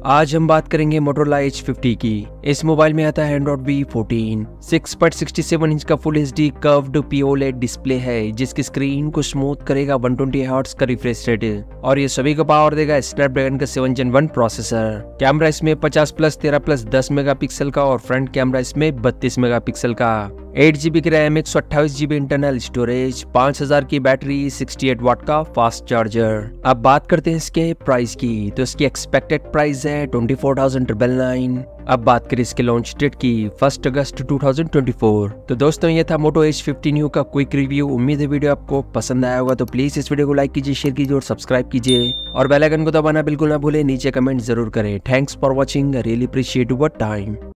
आज हम बात करेंगे मोटोरोला H50 की। इस मोबाइल में आता है Android V14, 6.67 इंच का full HD curved POLED display है, जिसकी स्क्रीन को स्मूथ करेगा 120 हर्ट्ज का रिफ्रेश रेट और ये सभी को पावर देगा स्नैपड्रैगन का 7 Gen 1 प्रोसेसर। कैमरा इसमें 50+13+10 मेगापिक्सल का और फ्रंट कैमरा इसमें 32 मेगापिक्सल का। 8GB की रैम, 128GB इंटरनल स्टोरेज, 5000 की बैटरी, 68 वाट का फास्ट चार्जर। अब बात करते हैं इसके प्राइस की, तो इसकी एक्सपेक्टेड प्राइस है 24,999। अब बात करें इसके लॉन्च डेट की, 1 अगस्त 2024। तो दोस्तों ये था मोटो H50 न्यू का क्विक रिव्यू। उम्मीद है वीडियो आपको पसंद आया होगा, तो प्लीज इस वीडियो को लाइक कीजिए, शेयर कीजिए और सब्सक्राइब कीजिए और बेल आइकन को दबाना बिल्कुल ना भूले। नीचे कमेंट जरूर करें। Thanks for watching, really appreciate your time.